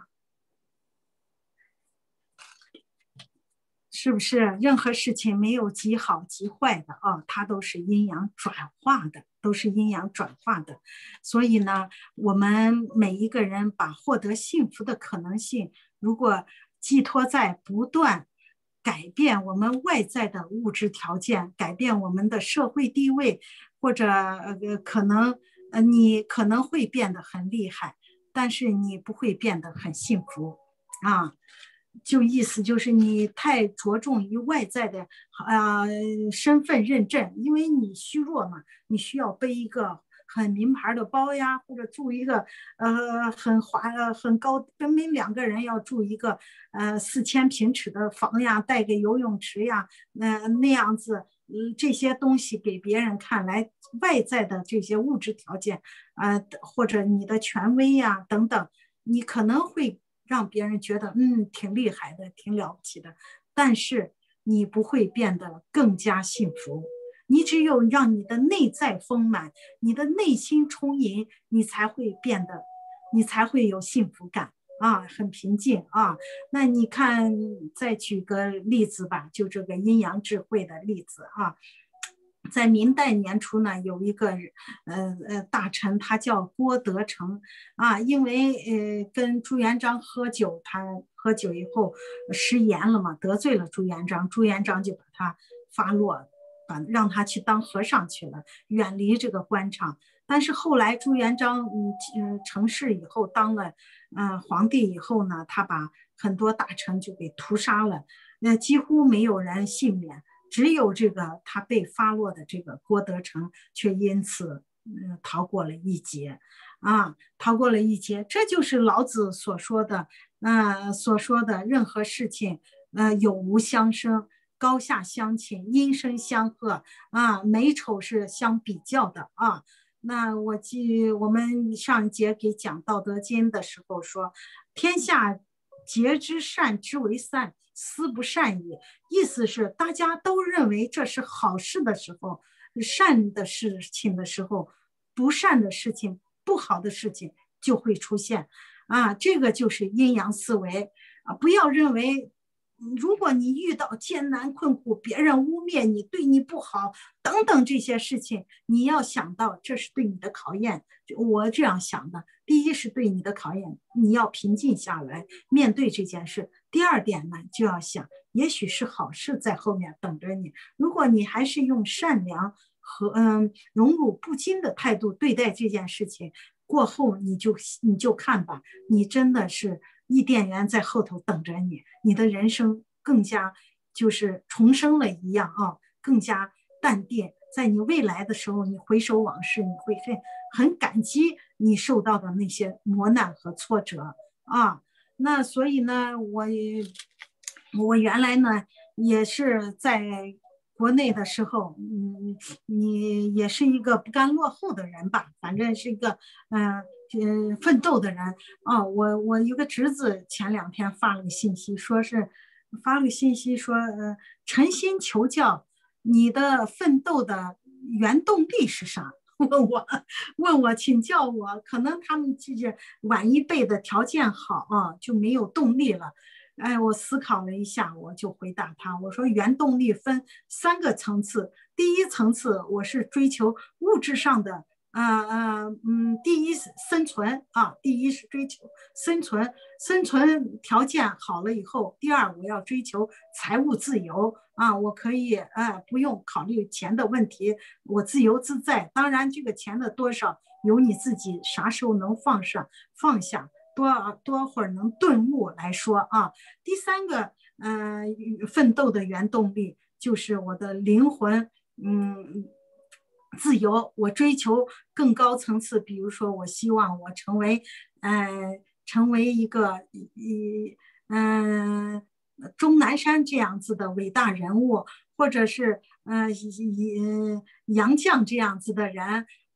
是不是任何事情没有极好极坏的啊？它都是阴阳转化的，都是阴阳转化的。所以呢，我们每一个人把获得幸福的可能性，如果寄托在不断改变我们外在的物质条件，改变我们的社会地位，或者呃可能呃你可能会变得很厉害，但是你不会变得很幸福啊。就意思就是你太着重于外在的啊、呃、身份认证，因为你虚弱嘛，你需要背一个很名牌的包呀，或者住一个呃很华呃很高，跟明两个人要住一个呃四千平尺的房呀，带个游泳池呀，呃那样子。嗯，这些东西给别人看来，外在的这些物质条件，呃，或者你的权威呀等等，你可能会让别人觉得嗯挺厉害的，挺了不起的，但是你不会变得更加幸福。你只有让你的内在丰满，你的内心充盈，你才会变得，你才会有幸福感啊，很平静啊。那你看，再举个例子吧，就这个阴阳智慧的例子啊。在明代年初呢，有一个呃呃大臣，他叫郭德成啊，因为呃跟朱元璋喝酒，他喝酒以后食言了嘛，得罪了朱元璋，朱元璋就把他发落，把让他去当和尚去了，远离这个官场。但是后来朱元璋嗯嗯成事以后，当了嗯、呃、皇帝以后呢，他把很多大臣就给屠杀了，那几乎没有人幸免。只有这个他被发落的这个郭德成，却因此嗯逃过了一劫，啊，逃过了一劫。这就是老子所说的，呃，所说的任何事情，呃，有无相生，高下相倾，音声相和，啊，美丑是相比较的啊。那我记我们上一节给讲《道德经》的时候说，天下皆知善之为善，斯不善也。意思是大家都认为这是好事的时候，善的事情的时候，不善的事情、不好的事情就会出现啊。这个就是阴阳思维啊，不要认为。如果你遇到艰难困苦，别人污蔑你、对你不好等等这些事情，你要想到这是对你的考验。我这样想的，第一是对你的考验，你要平静下来面对这件事。第二点呢，就要想，也许是好事在后面等着你。如果你还是用善良和嗯荣辱不惊的态度对待这件事情，过后你就你就看吧，你真的是伊甸园在后头等着你，你的人生更加就是重生了一样啊，更加淡定。在你未来的时候，你回首往事，你会很很感激你受到的那些磨难和挫折啊。那所以呢，我我原来呢也是在国内的时候，嗯，你也是一个不甘落后的人吧，反正是一个嗯呃，呃奋斗的人啊。我我有个侄子前两天发了个信息，说是发了个信息说，呃，诚心求教，你的奋斗的原动力是啥？问我问我请教我，可能他们这些晚一辈的条件好啊，就没有动力了。哎，我思考了一下，我就回答他，我说原动力分三个层次，第一层次我是追求物质上的，呃呃嗯，第一生存啊，第一是追求生存，生存条件好了以后，第二我要追求财务自由啊，我可以呃不用考虑钱的问题，我自由自在。当然，这个钱的多少由你自己啥时候能放上放下。多多会儿能顿悟来说啊。第三个，呃，奋斗的原动力就是我的灵魂，嗯，自由。我追求更高层次，比如说，我希望我成为，呃，成为一个一嗯、呃、钟南山这样子的伟大人物，或者是呃以杨绛这样子的人。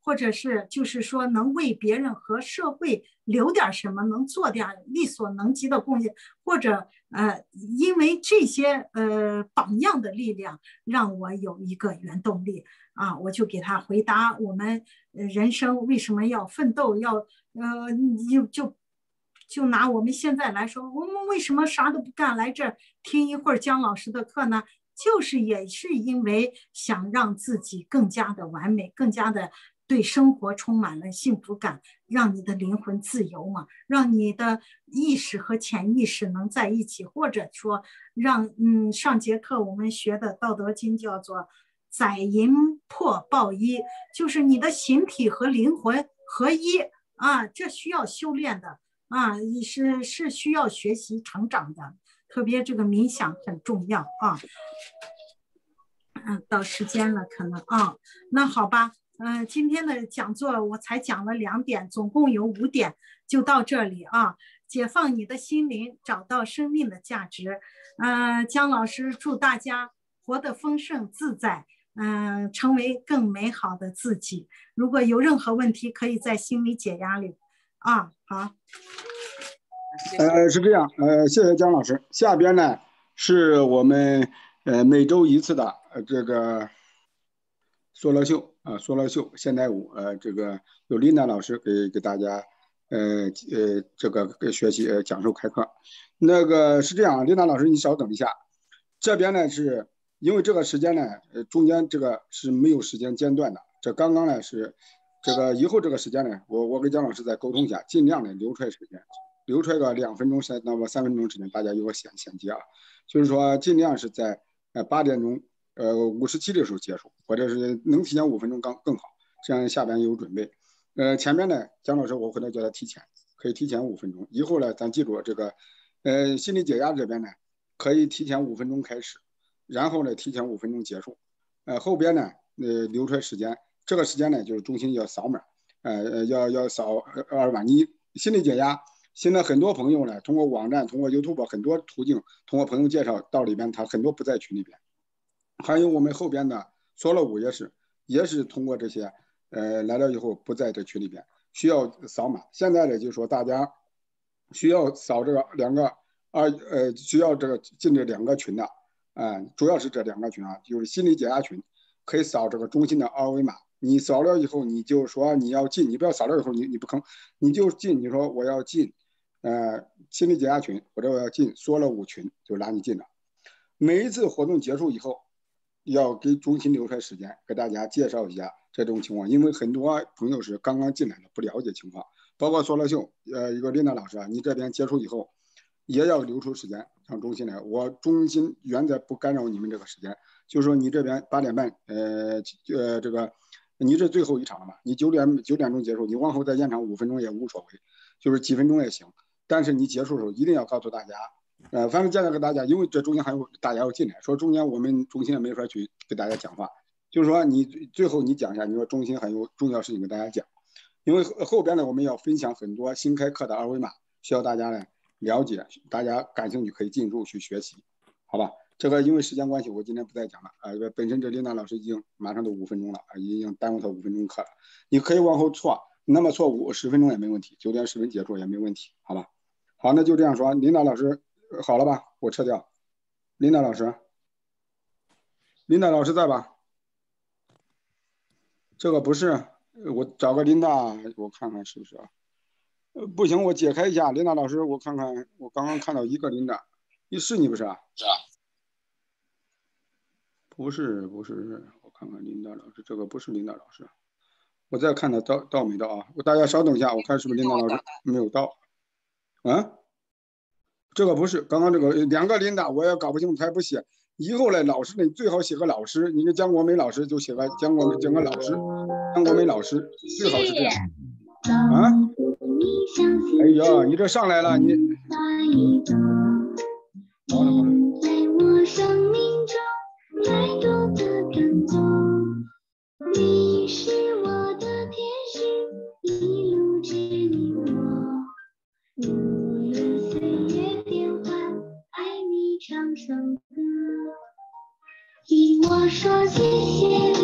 或者是就是说能为别人和社会留点什么，能做点力所能及的贡献，或者呃，因为这些呃榜样的力量，让我有一个原动力啊，我就给他回答：我们人生为什么要奋斗？要呃，就就就拿我们现在来说，我们为什么啥都不干来这儿听一会儿姜老师的课呢？就是也是因为想让自己更加的完美，更加的对生活充满了幸福感，让你的灵魂自由嘛，让你的意识和潜意识能在一起，或者说让嗯上节课我们学的《道德经》叫做载淫魄抱一，就是你的形体和灵魂合一啊，这需要修炼的啊，是是需要学习成长的。特别这个冥想很重要啊，嗯，到时间了可能啊，那好吧，嗯、呃，今天的讲座我才讲了两点，总共有五点，就到这里啊。解放你的心灵，找到生命的价值。嗯、呃，姜老师祝大家活得丰盛自在，嗯、呃，成为更美好的自己。如果有任何问题，可以在心理解压里啊。好。 呃，是这样，呃，谢谢姜老师。下边呢是我们呃每周一次的呃这个说乐秀啊、呃，说乐秀现代舞，呃，这个由琳达老师给给大家呃呃这个给学习呃讲授开课。那个是这样，琳达老师你稍等一下，这边呢是因为这个时间呢，呃中间这个是没有时间间断的，这刚刚呢是这个以后这个时间呢，我我跟姜老师再沟通一下，尽量的留出来时间。留出来个两分钟三那么三分钟之间，大家有个衔衔接啊，就是说尽量是在呃八点钟呃五十七的时候结束，或者是能提前五分钟更更好，这样下边有准备。呃前面呢，姜老师我回头叫他提前，可以提前五分钟。以后呢，咱记住这个呃心理解压这边呢，可以提前五分钟开始，然后呢提前五分钟结束。呃后边呢呃留出来时间，这个时间呢就是中心要扫码，呃要要扫二维码。你心理解压。现在很多朋友呢，通过网站、通过 YouTube 很多途径，通过朋友介绍到里边，他很多不在群里边。还有我们后边的说乐舞也是，也是通过这些，呃，来了以后不在这群里边，需要扫码。现在呢，就是说大家需要扫这个两个二呃，需要这个进这两个群的，啊、呃，主要是这两个群啊，就是心理解压群，可以扫这个中心的二维码。你扫了以后，你就说你要进，你不要扫了以后你你不吭，你就进，你说我要进。呃，心理解压群或者我要进说乐舞群，就拉你进了。每一次活动结束以后，要给中心留出来时间，给大家介绍一下这种情况，因为很多朋友是刚刚进来的，不了解情况。包括说乐秀，呃，一个琳达老师啊，你这边结束以后，也要留出时间让中心来。我中心原则不干扰你们这个时间，就是说你这边八点半，呃呃，这个你这最后一场了嘛？你九点九点钟结束，你往后再延长五分钟也无所谓，就是几分钟也行。但是你结束的时候一定要告诉大家，呃，反正介绍给大家，因为这中间还有大家要进来，说中间我们中心也没法去给大家讲话，就是说你最后你讲一下，你说中心还有重要事情给大家讲，因为后边呢我们要分享很多新开课的二维码，需要大家呢了解，大家感兴趣可以进入去学习，好吧？这个因为时间关系，我今天不再讲了啊、呃。本身这琳达老师已经马上都五分钟了啊，已经耽误他五分钟课了，你可以往后错，那么错五十分钟也没问题，九点十分结束也没问题，好吧？好，那就这样说。琳达老师，好了吧？我撤掉。琳达老师，琳达老师在吧？这个不是，我找个琳达，我看看是不是啊？呃，不行，我解开一下。琳达老师，我看看，我刚刚看到一个琳达，你是你不是啊？是啊。不是，不是，我看看琳达老师，这个不是琳达老师。我再看他到到没到啊？大家稍等一下，我看是不是琳达老师没有到。啊，这个不是，刚刚这个两个琳达我也搞不清楚，他也不写。以后呢，老师呢最好写个老师，你跟姜国梅老师就写个姜国梅，讲个老师，姜国梅老师最好是这样。啊？哎呀，你这上来了，你。好了好了。你是我的天使，一路接你我，无论岁月变幻，爱你唱首歌，听我说谢谢。